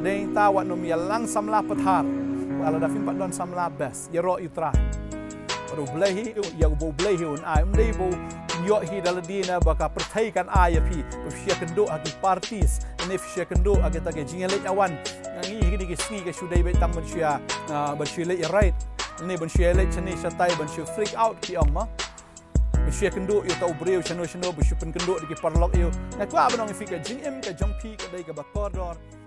Deng tawat nom ya lang samla pathar. Ala da fim padon samla bes. Ya ro itra. Ru blehi ya bo blehi un ai mdei bo yo hi daladina baka perthaikan ai pi. Fia kendo agi parties. Ini fia kendo agi tage jingelet awan. Ngi higi digi sni ke shudai be tam bensia bensia le right. Ini bensia le chani satai bensia freak out ki amma. Bensia kendo yo tau breu chano chano bensia pen kendo digi parlok yo. Na kwa abanong fika jing em ka jump pi ka dai ka bakordor.